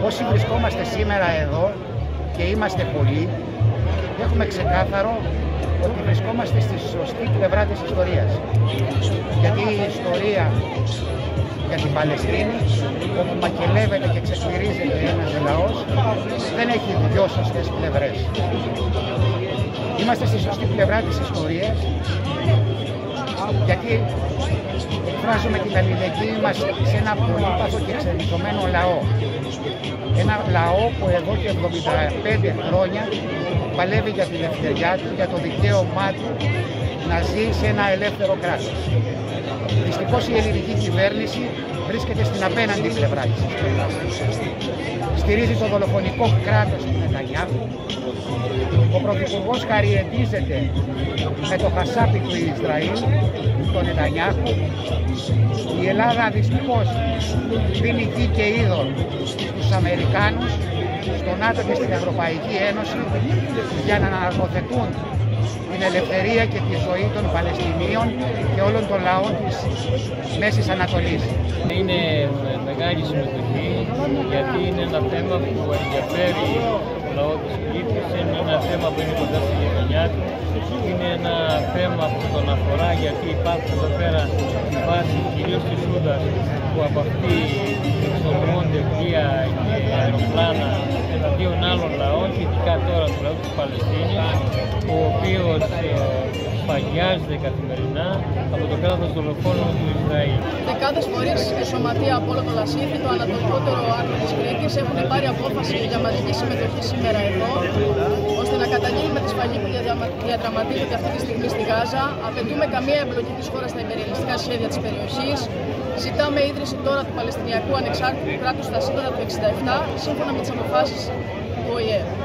Όσοι βρισκόμαστε σήμερα εδώ και είμαστε πολλοί, έχουμε ξεκάθαρο ότι βρισκόμαστε στη σωστή πλευρά της ιστορίας. Γιατί η ιστορία για την Παλαιστίνη, όπου μακελεύεται και ξεσπυρίζεται ένας λαός, δεν έχει δυο σωστές πλευρές. Είμαστε στη σωστή πλευρά της ιστορίας, γιατί εκφράζουμε την αλληλεγγύη μας σε ένα πολύπαθο και εξελισσωμένο λαό. Ένα λαό που εδώ και 75 χρόνια παλεύει για την ελευθεριά του, για το δικαίωμά του να ζει σε ένα ελεύθερο κράτος. Δυστυχώς η ελληνική κυβέρνηση βρίσκεται στην απέναντι πλευρά της ιστορίας. Στηρίζει το δολοφονικό κράτος του Νετανιάχου. Ο Πρωθυπουργός χαριετίζεται με το χασάπι του Ισραήλ, τον Νετανιάχου. Η Ελλάδα δυστυχώς δίνει γη και είδωρ στους Αμερικάνους, στον ΝΑΤΟ και στην Ευρωπαϊκή Ένωση για να αναρμοθετούν την ελευθερία και τη ζωή των Παλαιστινίων και όλων των λαών της Μέσης Ανατολής. Είναι μεγάλη συμμετοχή, γιατί είναι ένα θέμα που ενδιαφέρει το λαό της Κύπρης, είναι ένα θέμα που είναι κοντά στη γενιά του, είναι ένα θέμα που τον αφορά, γιατί υπάρχουν εδώ πέρα τη βάση κυρίως της Σούδας, που από αυτή εξοδρώνται πλοία και αεροπλάνα εναντίον άλλων λαών, ειδικά τώρα του λαού της Παλαιστίνης, ο οποίος παγιάζεται καθημερινά από το κράτος δολοφόνων του Ισραήλ. Δεκάδες φορείς η σωματεία από όλο το Λασίθι, το ανατολικότερο άκρο της Κρήτης, έχουν πάρει απόφαση για μαζική συμμετοχή σήμερα εδώ, ώστε να καταγγείλουμε τη σφαγή που διαδραματίζεται αυτή τη στιγμή στη Γάζα. Απαιτούμε καμία εμπλοκή της χώρας στα υπεριαλιστικά σχέδια της περιοχής. Ζητάμε ίδρυση τώρα του Παλαιστινιακού Ανεξάρτητου κράτους στα σύνορα του 1967, σύμφωνα με τις αποφάσεις του ΟΗΕ.